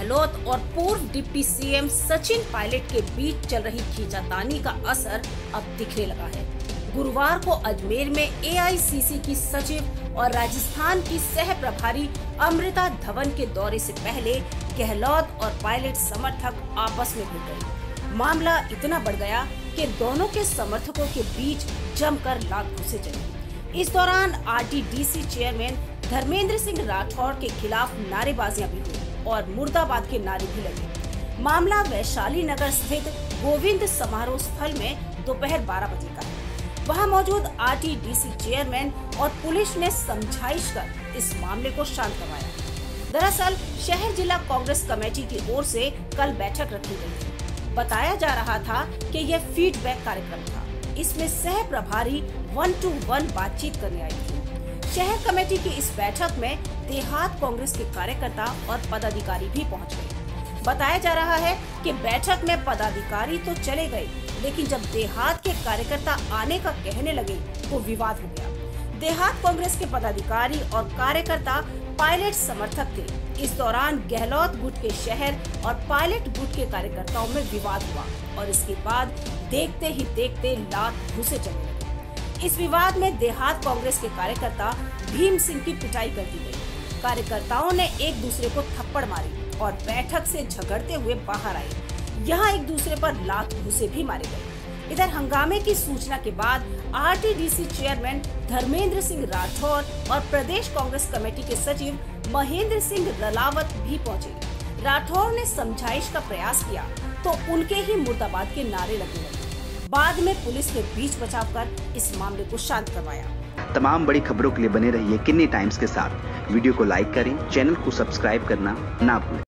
गहलोत और पूर्व deputy CM Sachin Pilot के बीच चल रही खींचातानी का असर अब दिखने लगा है। गुरुवार को अजमेर में एआईसीसी की सचिव और राजस्थान की सह प्रभारी अमृता धवन के दौरे से पहले गहलोत और पायलट समर्थक आपस में भिड़ गए। मामला इतना बढ़ गया कि दोनों के समर्थकों के बीच जमकर लात घुसे चली। इस दौरान आरटीडीसी चेयरमैन धर्मेंद्र सिंह राठौर के खिलाफ नारेबाजियां भी हुई और मुर्दाबाद के नारे भी लगे। मामला वैशाली नगर स्थित गोविंद समारोह स्थल में दोपहर 12 बजे का है। वहां मौजूद आरटीडीसी चेयरमैन और पुलिस ने समझाइश कर इस मामले को शांत करवाया। दरअसल शहर जिला कांग्रेस कमेटी की ओर से कल बैठक रखी गई थी। बताया जा रहा था कि यह फीडबैक कार्यक्रम था। इसमें सह प्रभारी 1-to-1 बातचीत करने आई थी। शहर कमेटी की इस बैठक में देहात कांग्रेस के कार्यकर्ता और पदाधिकारी भी पहुंच गए। बताया जा रहा है कि बैठक में पदाधिकारी तो चले गए, लेकिन जब देहात के कार्यकर्ता आने का कहने लगे तो विवाद हो गया। देहात कांग्रेस के पदाधिकारी और कार्यकर्ता पायलट समर्थक थे। इस दौरान गहलोत गुट के शहर और पायलट गुट के कार्यकर्ताओं में विवाद हुआ और इसके बाद देखते ही देखते लात घुसे चले लगे। इस विवाद में देहात कांग्रेस के कार्यकर्ता भीम सिंह की पिटाई कर दी गई। कार्यकर्ताओं ने एक दूसरे को थप्पड़ मारी और बैठक से झगड़ते हुए बाहर आए। यहाँ एक दूसरे पर लात घुसे भी मारे गए। इधर हंगामे की सूचना के बाद आरटीडीसी चेयरमैन धर्मेंद्र सिंह राठौर और प्रदेश कांग्रेस कमेटी के सचिव महेंद्र सिंह रलावत भी पहुंचे। राठौर ने समझाइश का प्रयास किया तो उनके ही मुर्दाबाद के नारे लगने लगे। बाद में पुलिस ने बीच बचाव कर इस मामले को शांत करवाया। तमाम बड़ी खबरों के लिए बने रहिए किन्नी टाइम्स के साथ। वीडियो को लाइक करें, चैनल को सब्सक्राइब करना ना भूलें।